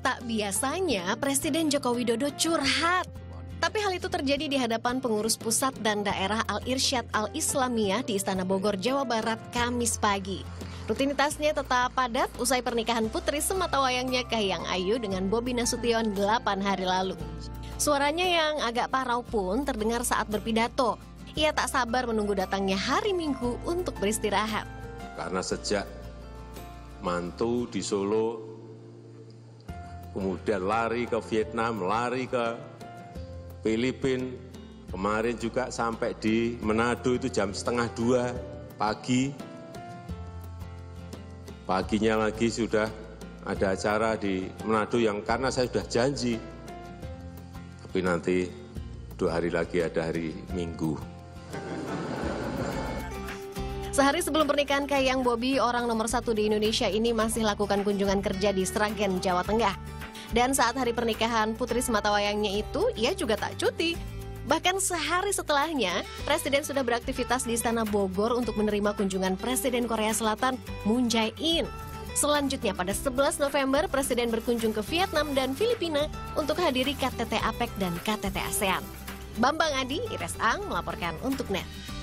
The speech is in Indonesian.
Tak biasanya Presiden Joko Widodo curhat. Tapi hal itu terjadi di hadapan pengurus pusat dan daerah Al-Irsyad Al-Islamiyah di Istana Bogor, Jawa Barat, Kamis pagi. Rutinitasnya tetap padat usai pernikahan putri sematawayangnya Kahiyang Ayu dengan Bobi Nasution 8 hari lalu. Suaranya yang agak parau pun terdengar saat berpidato. Ia tak sabar menunggu datangnya hari Minggu untuk beristirahat. Karena sejak mantu di Solo, kemudian lari ke Vietnam, lari ke Filipina, kemarin juga sampai di Manado itu jam 1:30 pagi. Paginya lagi sudah ada acara di Manado yang karena saya sudah janji. Tapi nanti 2 hari lagi ada hari Minggu. Sehari sebelum pernikahan Kahiyang, Bobi, orang nomor 1 di Indonesia ini masih lakukan kunjungan kerja di Sragen, Jawa Tengah. Dan saat hari pernikahan putri sematawayangnya itu, ia juga tak cuti. Bahkan sehari setelahnya, Presiden sudah beraktivitas di Istana Bogor untuk menerima kunjungan Presiden Korea Selatan, Moon Jae-in. Selanjutnya pada 11 November, Presiden berkunjung ke Vietnam dan Filipina untuk hadiri KTT APEC dan KTT ASEAN. Bambang Adi, Ires Ang melaporkan untuk NET.